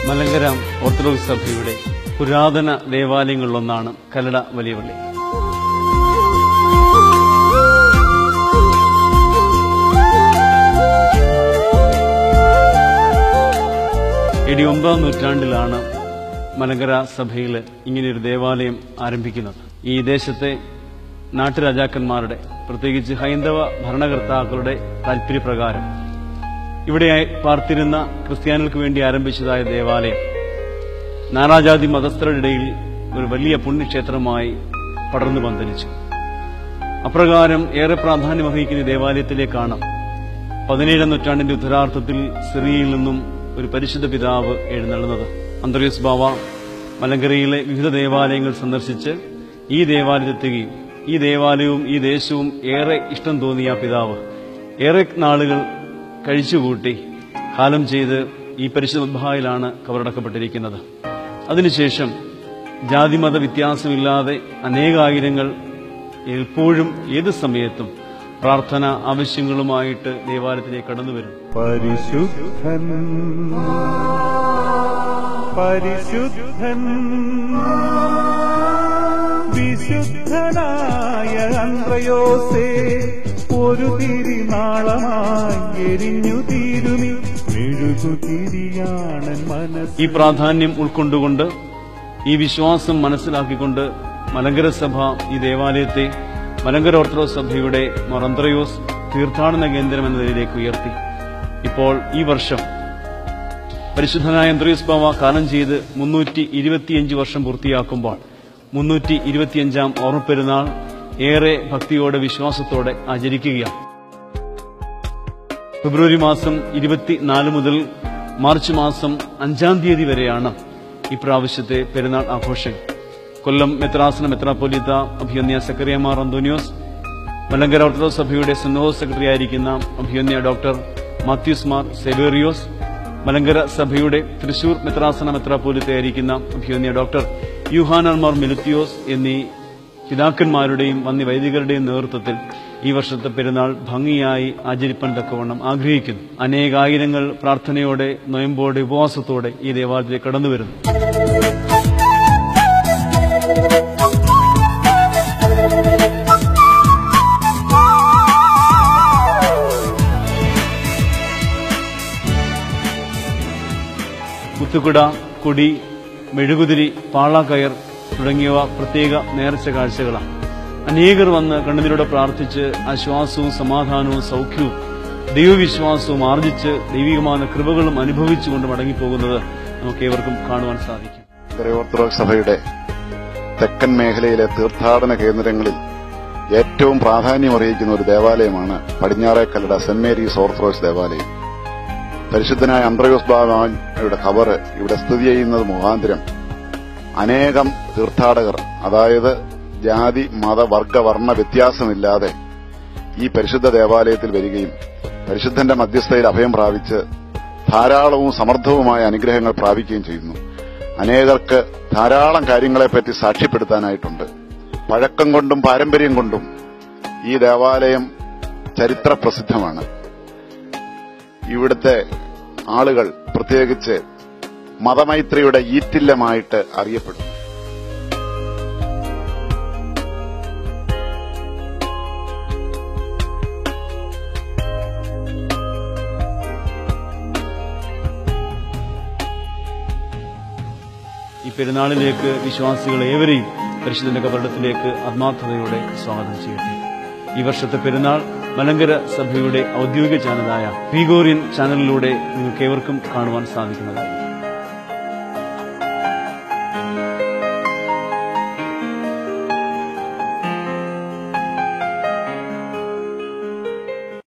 Malankara orthodox സഭയുടെ പുരാതന ദേവാലയങ്ങളിലൊന്നാണ് കല്ലട വലിയ പള്ളി. AD 9-ാം നൂറ്റാണ്ടിലാണ് മലങ്കര സഭയിൽ ഇങ്ങനെയൊരു ദേവാലയം ആരംഭിക്കുന്നത്. ഈ ദേശത്തെ നാട്ടുരാജാക്കന്മാരുടെ, പ്രത്യേകിച്ച് ഹൈന്ദവ ഭരണകർത്താക്കളുടെ താൽപര്യപ്രകാരം ഇവിടെ പാർത്തിരുന്ന ക്രിസ്ത്യാനികൾക്ക് വേണ്ടി ആരംഭിച്ചതായ ദേവാലയം നാനാജാതി മതസ്ഥരുടെ ഇടയിൽ ഒരു വലിയ പുണ്യക്ഷേത്രമായി പടർന്നു പന്തലിച്ചു. അപ്രകാരം ഏറെ പ്രാധാന്യം വഹിക്കുന്ന ദേവാലയത്തിലേക്കാണ് 17-ാം നൂറ്റാണ്ടിന്റെ ഉത്തരാർത്ഥത്തിൽ സിറിയയിൽ നിന്നും ഒരു പരിശുദ്ധ പിതാവ് എഴുന്നള്ളുന്നത്. അന്ത്രയോസ് ബാവ മലങ്കരയിലെ വിവിധ ദേവാലയങ്ങൾ സന്ദർശിച്ച് ഈ ദേവാലയത്തെത്തുകയും ഈ ദേവാലയവും ഈ ദേശവും ഏറെ ഇഷ്ടം തോന്നിയ പിതാവ് ഏറെ നാളുകൾ കഴിച്ചുകൂട്ടി കാലം ചെയ്ത് ഈ പരിശുദ്ധ മദ്ബഹായിലാണ് കബറടക്കപ്പെട്ടിരിക്കുന്നത്. അതിനുശേഷം ജാതിമത വ്യത്യാസമില്ലാതെ അനേകായിരങ്ങൾ എപ്പോഴും ഏത് സമയത്തും പ്രാർത്ഥന ആവശ്യങ്ങളുമായിട്ട് ദേവാലയത്തിലേക്ക് കടന്നുവരും. പരിശുദ്ധൻ പരിശുദ്ധൻ വിശുദ്ധനായ അന്ത്രയോസേ, ഒരു തിരിനാളമായി എരിഞ്ഞു തീരുമി മെഴുകുതിരിയാണൻ മനസ്സ്. ഈ പ്രാധാന്യം ഉൾക്കൊണ്ടുകൊണ്ട്, ഈ വിശ്വാസം മനസ്സിലാക്കിക്കൊണ്ട് മലങ്കര സഭ ഈ ദേവാലയത്തെ മലങ്കര ഓർത്തഡോക്സ് സഭയുടെ മാർ അന്ത്രയോസ് തീർത്ഥാടന കേന്ദ്രം എന്ന നിലയിലേക്ക് ഉയർത്തി. ഇപ്പോൾ ഈ വർഷം പരിശുദ്ധനായ അന്ത്രയോസ് ബാവ കാലം ചെയ്ത് 325 വർഷം പൂർത്തിയാക്കുമ്പോൾ 325-ാം ഓർമ്മപ്പെരുന്നാൾ ഏറെ ഭക്തിയോടെ വിശ്വാസത്തോടെ ആചരിക്കുകയാണ്. ഫെബ്രുവരി മാസം 24 മുതൽ മാർച്ച് മാസം 5-ാം തീയതി വരെയാണ് ഇപ്രാവശ്യത്തെ പെരുന്നാൾ ആഘോഷങ്ങൾ. കൊല്ലം മെത്രാസന മെത്രാപ്പൊലീത്ത അഭിയന്യ സക്കറിയ മാർ അന്തോണിയോസ്, മലങ്കര ഓർത്തഡോക്സ് സഭയുടെ സിനോഡ് സെക്രട്ടറി ആയിരിക്കുന്ന അഭിയന്യ ഡോക്ടർ മാത്യൂസ് മാർ സെവേറിയോസ്, മലങ്കര സഭയുടെ തൃശൂർ മെത്രാസന മെത്രാപ്പൊലീത്തയായിരിക്കുന്ന അഭിയന്യ ഡോക്ടർ യൂഹാനാൻ മാർ മെലുത്തിയോസ് എന്നീ പിതാക്കന്മാരുടെയും വന്യവൈദികരുടെയും നേതൃത്വത്തിൽ ഈ വർഷത്തെ പെരുന്നാൾ ഭംഗിയായി ആചരിപ്പാൻ തക്കവണ്ണം ആഗ്രഹിക്കുന്നു. അനേകായിരങ്ങൾ പ്രാർത്ഥനയോടെ, നൊയമ്പോടെ, ഉപവാസത്തോടെ ഈ ദേവാലയത്തിലേക്ക് കടന്നുവരുന്നു. മുത്തുകുട, കൊടി, മെഴുകുതിരി, പാളാക്കയർ തുടങ്ങിയവ പ്രത്യേക നേർച്ച കാഴ്ചകളാണ്. അനേകർ വന്ന് കണ്ണുനീരോടെ പ്രാർത്ഥിച്ച് ആശ്വാസവും സമാധാനവും സൌഖ്യവും ദൈവവിശ്വാസവും ആർജിച്ച് ദൈവികമായ കൃപകളും അനുഭവിച്ചുകൊണ്ട് മടങ്ങിപ്പോകുന്നത് നമുക്ക് ഏവർക്കും കാണുവാൻ സാധിക്കും. ഓർത്തഡോക്സ് സഭയുടെ തെക്കൻ മേഖലയിലെ തീർത്ഥാടന കേന്ദ്രങ്ങളിൽ ഏറ്റവും പ്രാധാന്യമറിയിക്കുന്ന ഒരു ദേവാലയമാണ് പടിഞ്ഞാറേക്കല്ലട സെന്റ് മേരീസ് ഓർത്തഡോക്സ് ദേവാലയം. പരിശുദ്ധനായ അന്ത്രയോസ് ബാവയുടെ ഖബർ ഇവിടെ സ്ഥിതി ചെയ്യുന്നത് മുഖാന്തരം അനേകം തീർത്ഥാടകർ, അതായത് ജാതി മത വർഗ വർണ്ണ വ്യത്യാസമില്ലാതെ ഈ പരിശുദ്ധ ദേവാലയത്തിൽ വരികയും പരിശുദ്ധന്റെ മധ്യസ്ഥയിൽ അഭയം പ്രാപിച്ച് ധാരാളവും സമർത്ഥവുമായ അനുഗ്രഹങ്ങൾ പ്രാപിക്കുകയും ചെയ്യുന്നു. അനേകർക്ക് ധാരാളം കാര്യങ്ങളെപ്പറ്റി സാക്ഷ്യപ്പെടുത്താനായിട്ടുണ്ട്. പഴക്കം കൊണ്ടും പാരമ്പര്യം കൊണ്ടും ഈ ദേവാലയം ചരിത്ര പ്രസിദ്ധമാണ്. ഇവിടുത്തെ ആളുകൾ പ്രത്യേകിച്ച് മതമൈത്രിയുടെ ഈറ്റില്ലമായിട്ട് അറിയപ്പെടുന്നു. ഈ പെരുന്നാളിലേക്ക് വിശ്വാസികൾ ഏവരെയും പരിശുദ്ധന്റെ കബറിടത്തിലേക്ക് ആത്മാർത്ഥതയോടെ സ്വാഗതം ചെയ്യട്ടെ. ഈ വർഷത്തെ പെരുന്നാൾ മലങ്കര സഭയുടെ ഔദ്യോഗിക ചാനലായ ഗ്രിഗോറിയൻ ചാനലിലൂടെ നിങ്ങൾക്ക് ഏവർക്കും കാണുവാൻ സാധിക്കുന്നതാണ്.